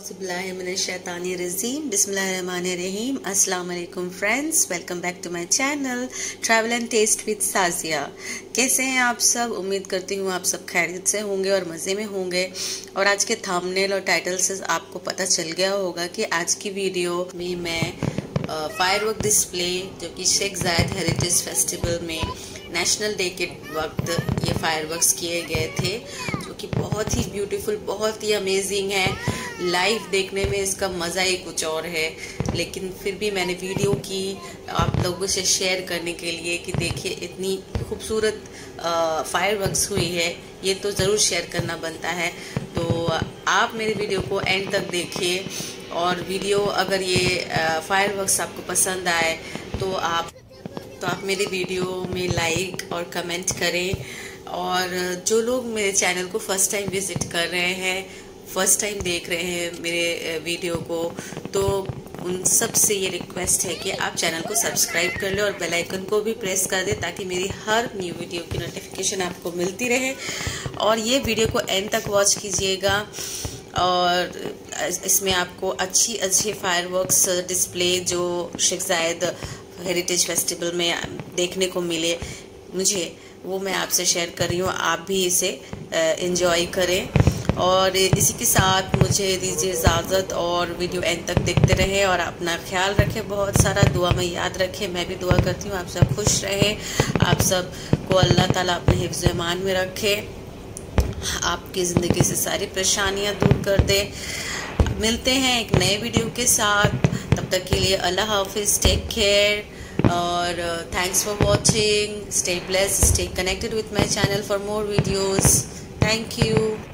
बिस्मिल्लाहिर्रहमानिर्रहीम बिस्मिल्लाहिर्रहमानिर्रहीम। अस्सलाम वालेकुम friends, welcome back to my channel travel and taste with Sajiya. कैसे हैं आप सब? उम्मीद करती हूँ आप सब खैरियत से होंगे और मज़े में होंगे। और आज के थंबनेल और टाइटल से आपको पता चल गया होगा कि आज की वीडियो में मैं फायरवर्क डिस्प्ले जो कि शेख जायद हेरिटेज फेस्टिवल में नेशनल डे के वक्त ये फायरवर्क्स किए गए थे, जो कि बहुत ही ब्यूटीफुल, बहुत ही अमेजिंग है। लाइव देखने में इसका मज़ा ही कुछ और है, लेकिन फिर भी मैंने वीडियो की आप लोगों से शेयर करने के लिए कि देखिए इतनी खूबसूरत फायरवर्क्स हुई है, ये तो ज़रूर शेयर करना बनता है। तो आप मेरे वीडियो को एंड तक देखिए, और वीडियो अगर ये फायरवर्क्स आपको पसंद आए तो आप मेरे वीडियो में लाइक और कमेंट करें। और जो लोग मेरे चैनल को फर्स्ट टाइम विजिट कर रहे हैं, फर्स्ट टाइम देख रहे हैं मेरे वीडियो को, तो उन सब से ये रिक्वेस्ट है कि आप चैनल को सब्सक्राइब कर लें और बेल आइकन को भी प्रेस कर दें, ताकि मेरी हर न्यू वीडियो की नोटिफिकेशन आपको मिलती रहे। और ये वीडियो को एंड तक वॉच कीजिएगा, और इसमें आपको अच्छी फायरवर्क्स डिस्प्ले जो शेख जायद हेरिटेज फेस्टिवल में देखने को मिले मुझे, वो मैं आपसे शेयर कर रही हूँ। आप भी इसे एंजॉय करें। और इसी के साथ मुझे दीजिए इजाज़त, और वीडियो एंड तक देखते रहें और अपना ख्याल रखें, बहुत सारा दुआ में याद रखें। मैं भी दुआ करती हूँ आप सब खुश रहें, आप सब को अल्लाह ताला अपने हिफ्ज़ ईमान में रखे, आपकी ज़िंदगी से सारी परेशानियाँ दूर कर दे। मिलते हैं एक नए वीडियो के साथ, तब तक के लिए अल्लाह हाफिज़, टेक केयर, और thanks for watching. Stay blessed, stay connected with my channel for more videos. Thank you.